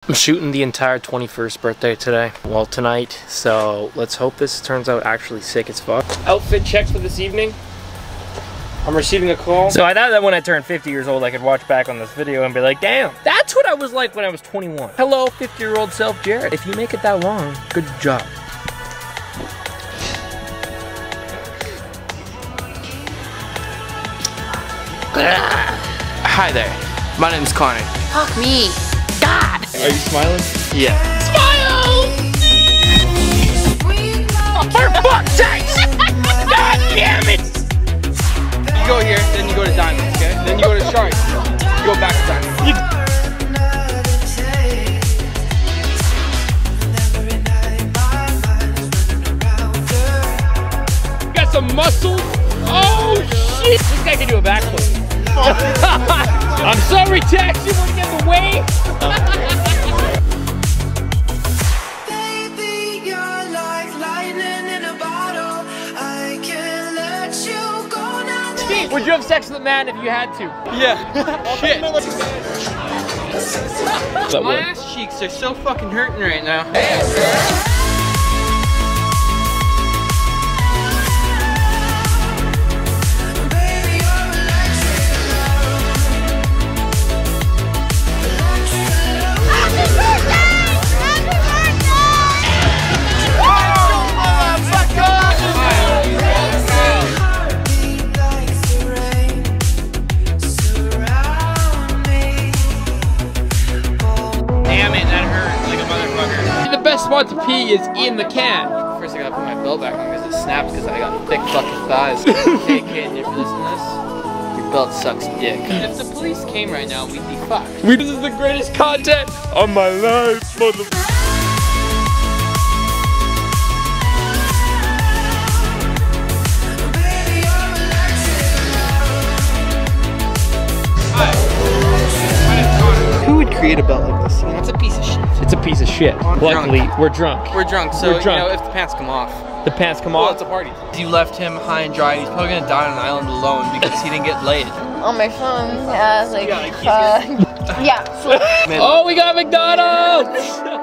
I'm shooting the entire 21st birthday today. Well, tonight. So let's hope this turns out actually sick as fuck. Outfit checks for this evening. I'm receiving a call. So I thought that when I turned 50 years old, I could watch back on this video and be like, damn, that's what I was like when I was 21. Hello, 50-year-old self, Jared. If you make it that long, good job. Hi there. My name's Connor. Fuck me. God. Are you smiling? Yeah. Smile! For fuck's sakes! God damn it! You go here, then you go to Diamonds, okay? Then you go to Sharks. You go back to Diamonds. You got some muscles? Oh shit! This guy can do a backflip. I'm sorry, Tex, you wanna get in the way? Baby, you're like lightning in a bottle. I can't let you go now. Would you have sex with a man if you had to? Yeah. Shit. My ass cheeks are so fucking hurting right now. The best spot to pee is in the can. First I gotta put my belt back on because it snapped because I got thick fucking thighs. Hey kid, if you're listening to this, your belt sucks dick. If the police came right now, we'd be fucked. This is the greatest content of my life, motherfucker. Who would create a belt like this? You know, it's a piece of shit. It's a piece of shit. Luckily, we're drunk. We're drunk, so We're drunk. you know, if the pants come off. The pants come Well, off. it's a party. You left him high and dry, and he's probably gonna die on an island alone because he didn't get laid. On my phone, yeah, it's like, Yeah, like, yeah. Oh, we got McDonald's!